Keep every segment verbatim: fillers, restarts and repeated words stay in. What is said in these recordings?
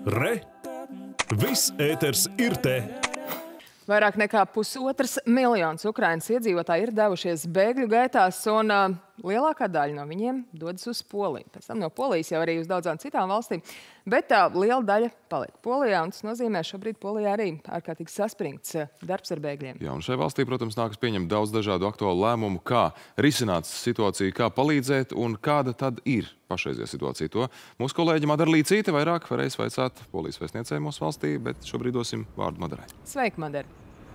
Re! Viss ēters ir te! Vairāk nekā pusotrs miljons Ukrainas iedzīvotāji ir devušies bēgļu gaitās, un uh, lielākā daļa no viņiem dodas uz Poliju. Pēc tam no Polijas jau arī uz daudzām citām valstīm, bet uh, liela daļa paliek Polijā, un tas nozīmē šobrīd Polijā arī ārkārtīgi saspringts uh, darbs ar bēgļiem. Jā, un šai valstī, protams, nākas pieņemt daudz dažādu aktuālu lēmumu, kā risināt situāciju, kā palīdzēt un kāda tad ir pašreizējā situācija. To mūsu kolēģi Madara Līcīte vairāk varēs vaicāt Polijas vēstniecei mūsu valstī, bet šobrīd dosim vārdu Madarai. Sveiki, Madara!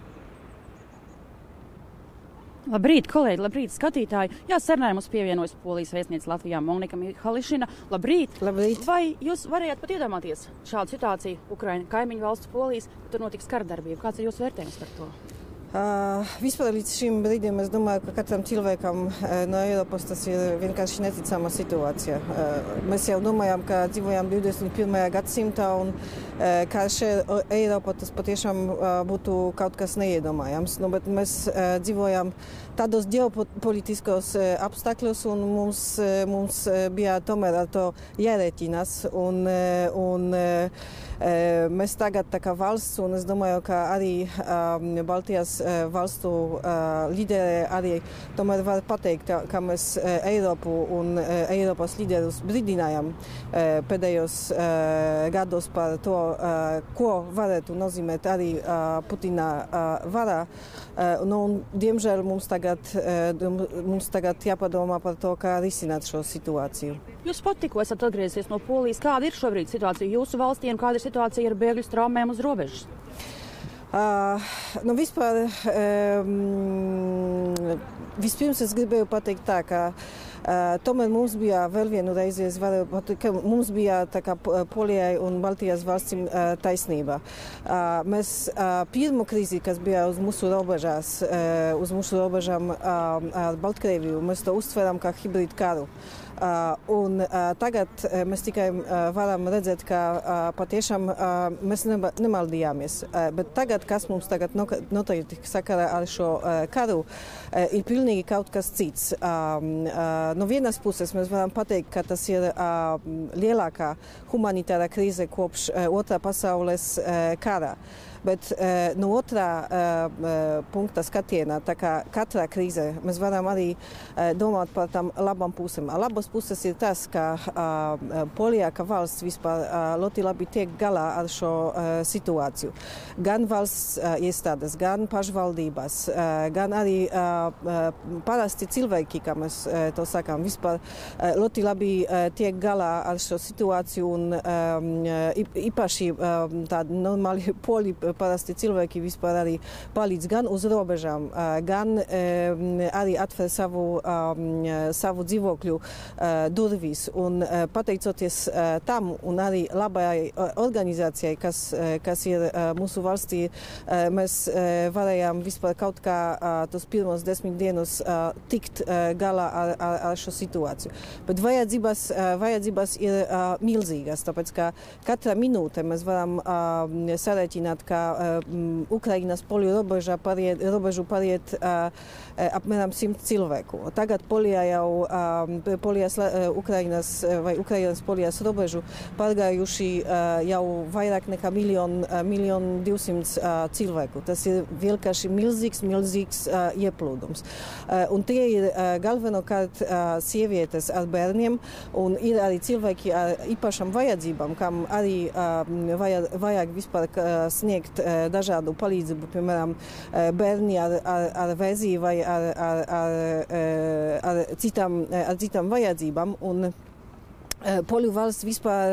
Labrīt, kolēģi, labrīt, skatītāji! Jā, sarunājā mums pievienojas Polijas vēstniece Latvijā Monika Mihališina. Labrīt! Labrīt! Vai jūs varējāt pat iedomāties šādu situāciju Ukraina kaimiņu valsts Polijas, ka tur notiks kardarbība? Kāds ir jūsu vērtējums par to? Uh, vispār līdz šim brīdim es domāju, ka katram cilvēkam uh, no Eiropas tas ir vienkārši neticama situācija. Uh, mēs jau domājam, ka dzīvojam divdesmit pirmajā gadsimtā un uh, kā šeit Eiropa tas patiešām uh, būtu kaut kas neiedomājams. Nu, bet mēs uh, dzīvojam tādos ģeopolitiskos uh, apstākļos un mums, uh, mums uh, bija tomēr ar to jārēķinās. Un, uh, un, uh, Mēs tagad tā kā valsts, un es domāju, ka arī um, Baltijas uh, valstu uh, līderi arī tomēr var pateikt, ka mēs uh, Eiropu un uh, Eiropas līderus brīdinājam uh, pēdējos uh, gados par to, uh, ko varētu nozīmēt arī uh, Putina uh, vara. Uh, nu, un, diemžēl mums tagad, uh, mums tagad jāpadomā par to, kā risināt šo situāciju. Jūs pat tikko esat atgriezies no Polijas. Kāda ir šobrīd situācija jūsu valstī un kāda ir situācija ar bēgļu straumēm uz robežas? Uh, nu vispār, um, vispirms es gribēju pateikt tā, ka uh, tomēr mums bija vēl vienu reizi, es varu pateikt, ka mums bija tā kā Polijai un Baltijas valstīm uh, taisnība. Uh, mēs uh, pirmo krīzi, kas bija uz mūsu robežās, uh, uz mūsu robežām uh, ar Baltkrieviju, mēs to uztveram kā hibrīdu karu. Uh, un uh, tagad uh, mēs tikai uh, varam redzēt, ka uh, patiešām uh, mēs nema, nemaldījāmies. Uh, bet tagad, kas mums tagad notiek sakarā ar šo uh, karu, uh, ir pilnīgi kaut kas cits. Uh, uh, no vienas puses mēs varam pateikt, ka tas ir uh, lielākā humanitāra krīze kopš uh, otrā pasaules uh, kara. Bet uh, no otrā uh, punkta skatienā, tā kā katrā krīzē, mēs varam arī uh, domāt par tām labām pusēm. Labas puses ir tas, ka uh, Polijā, ka valsts vispār uh, ļoti labi tiek galā ar šo uh, situāciju. Gan valsts uh, iestādes, gan pašvaldības, uh, gan arī uh, uh, parasti cilvēki, kā mēs uh, to sakām, vispār uh, ļoti labi uh, tiek galā ar šo situāciju un um, īpaši um, tādi normāli poli parasti cilvēki vispār arī palīdz gan uz robežām, gan um, arī atver savu, um, savu dzīvokļu uh, durvis. Un uh, pateicoties uh, tam un arī labai organizācijai, kas, uh, kas ir uh, mūsu valstī, uh, mēs uh, varējām vispār kaut kā uh, tos pirmos desmit dienas uh, tikt uh, galā ar, ar, ar šo situāciju. Bet vajadzības, uh, vajadzības ir uh, milzīgas, tāpēc ka katra minūte mēs varam uh, sarēķināt, ka Uh, Ukrainas poliju robežu pariet, robežu pariet uh, apmēram simt cilvēku. Tagad Polijā jau uh, Polijas, uh, Ukrainas vai Ukrainas Polijas robežu pārgājuši uh, jau vairāk nekā miljonu, uh, miljonu divsimt uh, cilvēku. Tas ir vienkārši milzīgs, milzīgs uh, ieplūdums. Uh, un tie ir uh, galvenokārt uh, sievietes ar bērniem un ir arī cilvēki ar īpašām vajadzībām, kam arī uh, vajag, vajag vispār uh, sniegt dažādu palīdzību, piemēram, bērni ar, ar, ar vēzi vai ar, ar, ar, ar, citām, ar citām vajadzībām. Un Poliju valsts vispār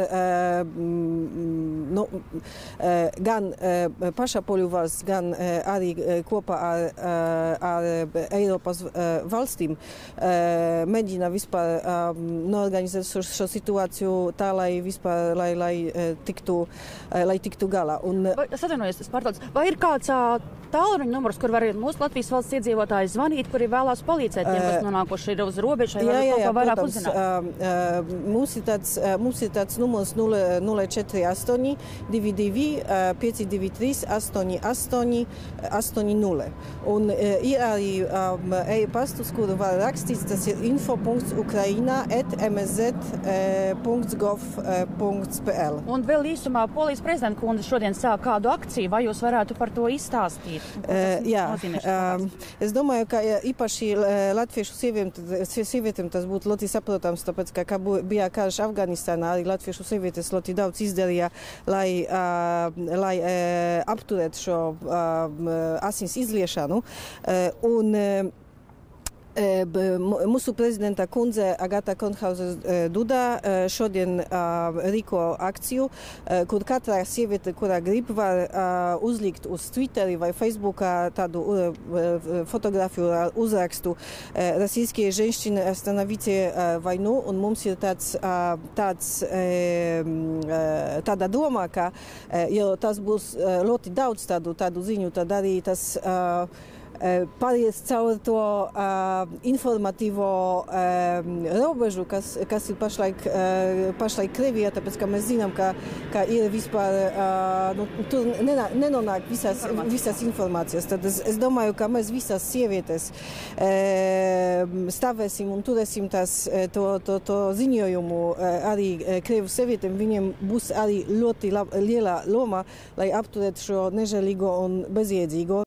no, gan paša Poliju valsts, gan arī kopā ar, ar Eiropas valstīm mēģina vispār noorganizēt šo, šo situāciju tā, lai vispār, lai, lai tiktu, lai tiktu galā. Un, vai, es atvainojos, es pārtaucu, vai ir kāds tālruņa numurs, kur var mūsu Latvijas valsts iedzīvotāji zvanīt, kuri vēlās palīdzēt tiem, kas nonākuši ir uz robežu, vai varbūt kaut ko vairāk uzzināt? Mums ir tāds, mums ir tāds numurs nulle četri astoņi divi divi pieci divi trīs astoņi astoņi astoņi nulle. Un ir arī e-pastus, kuru var rakstīt, tas ir info punkts ukraina at m s z punkts gov punkts p l. Un vēl īsumā Polijas prezidenta kundze šodien sāk kādu akciju, vai jūs varētu par to izstāstīt? Uh, jā, uh, es domāju, ka īpaši latviešu sievietēm tas būtu ļoti saprotams, tāpēc, ka, ka bija karš Afganistānā, arī latviešu sievietes ļoti daudz izdarīja, lai, uh, lai uh, apturētu šo uh, asins izliešanu. Uh, un, uh, Mūsu prezidenta kundze Agata Kornhauze-Duda šodien rīko akciju, kur katra sieviete, kurā grib, var uzlikt uz Twitteri vai Facebookā tādu fotografiju ar uzrakstu Российские женщины, остановите войну, un mums ir tāds, tāds, tāda doma, ka, ja tas būs ļoti daudz tādu, tādu ziņu, tad arī tas paies caur to uh, informatīvo uh, robežu, kas, kas ir pašlaik, uh, pašlaik Krievijā, tāpēc, ka mēs zinām, ka, ka ir vispār, uh, nu, tur nenonāk visas, visas informācijas. Tad es, es domāju, ka mēs visas sievietes uh, stāvēsim un turēsim tas, to, to, to ziņojumu uh, arī Krievu sievietēm. Viņiem būs arī ļoti liela loma, lai apturētu šo nežēlīgo un bezjēdzīgo